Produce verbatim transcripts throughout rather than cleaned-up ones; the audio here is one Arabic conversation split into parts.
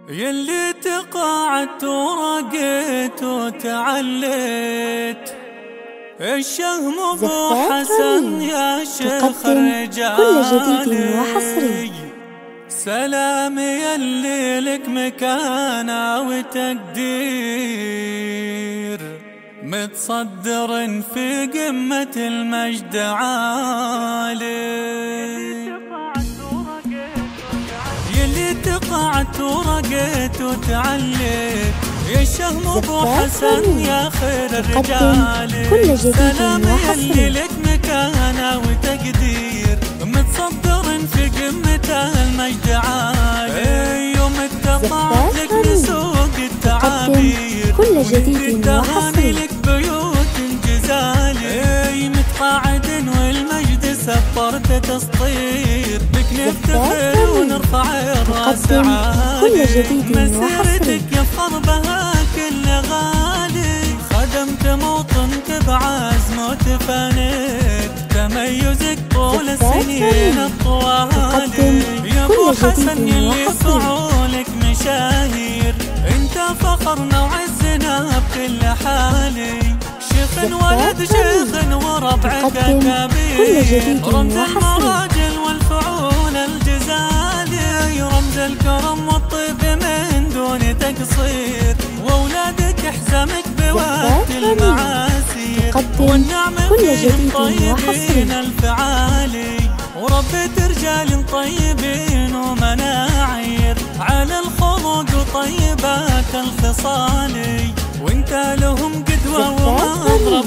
يلي تقاعدت ورقيت وتعليت الشهم ابو حسن يا شيخ الرجال كل جديد وحصري. سلام يلي لك مكانة وتقدير، متصدر في قمة المجد عالي. يلي تقاعدت ورقيت وتعليت يا الشهم ابو حسن يا خير الرجال. سلام يلي لك مكانة وتقدير، متصدر في قمة المجد عالي. يوم اقتطعت لك نسوق التعابير، كل جديد وحصري لك بيوت جزالي. متقاعد والمجد سفرت تسطير، بك نفتخر ونرفع الراس عالي. مسيرتك يفخر بها كل غالي، خدمت موطنك بعزم وتفانيت. تميزك طول السنين الطوالي، يا ابو حسن يلي فعولك مشاهير. انت فخرنا وعزنا بكل حالي، شيخ ولد شيخ وربعك كبير. رمز المراجل والفعول الجزالي، رمز الكرم والطيب من دون تقصير. واولادك حزامك بوقت المعاسير، والنعمة في الطيبين الفعالي. وربيت رجال طيبين ومناعير، على الخلق وطيبات الخصالي. وانت لهم قدوة ومضرب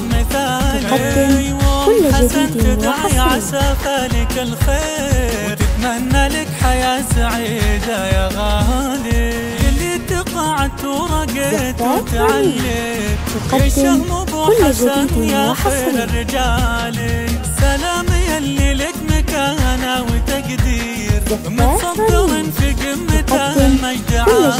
مثالي. وام حسن تدعي عسى فالك الخير، وتتمنى لك حياة سعيدة يا غالي. يلي تقاعدت ورقيت وتعليت يا الشهم ابو حسن يا خير الرجال. سلام يلي لك مكانة وتقدير، متصدر في قمة المجد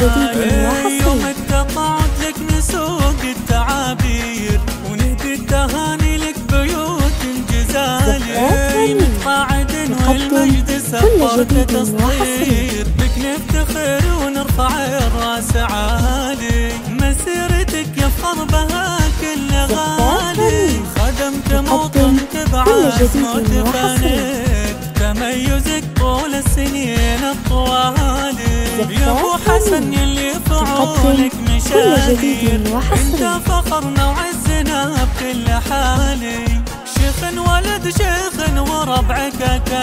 عالي. يوم اقتطعت لك نسوق التعابير، ونهدي التهاني لك بيوت جزالي. متقاعد والمجد سفرت تسطير، بك نفتخر ونرفع الراس عالي. مسيرتك يفخر بها كل غالي، خدمت موطنك بعزم وتفانيت. تميزك طول السنين الطوالي، يا ابو حسن يلي فعولك مشاهير. انت فخرنا وعزنا بكل حالي، شيخ ولد شيخ وربعك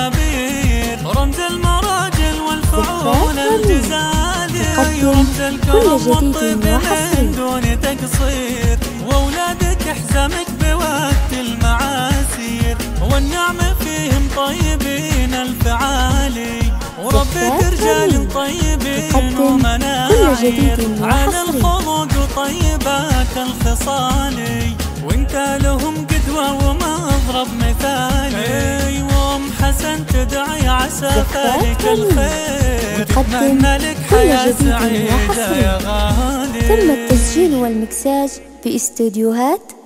كبير. رمز المراجل والفعول الجزالي، رمز الكرم والطيب من دون تقصير. واولادك حزامك بوقت المعاسير، والنعمة فيهم طيبين الفعالي. وربيت رجال طيبين ومناعير، على الخلق وطيبات الخصالي. وانت لهم قدوة ومضرب مثالي. وام حسن تدعي عسى فالك الخير، وتتمنى لك حياة سعيدة يا غالي. تم التسجيل والمكساج في استديوهات